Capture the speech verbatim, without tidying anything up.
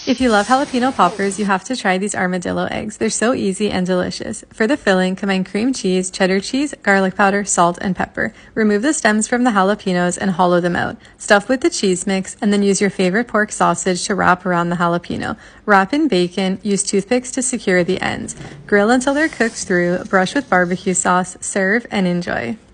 If you love jalapeno poppers, you have to try these armadillo eggs. They're so easy and delicious. For the filling, combine cream cheese, cheddar cheese, garlic powder, salt, and pepper. Remove the stems from the jalapenos and hollow them out. Stuff with the cheese mix, and then use your favorite pork sausage to wrap around the jalapeno. Wrap in bacon, use toothpicks to secure the ends. Grill until they're cooked through, brush with barbecue sauce, serve, and enjoy.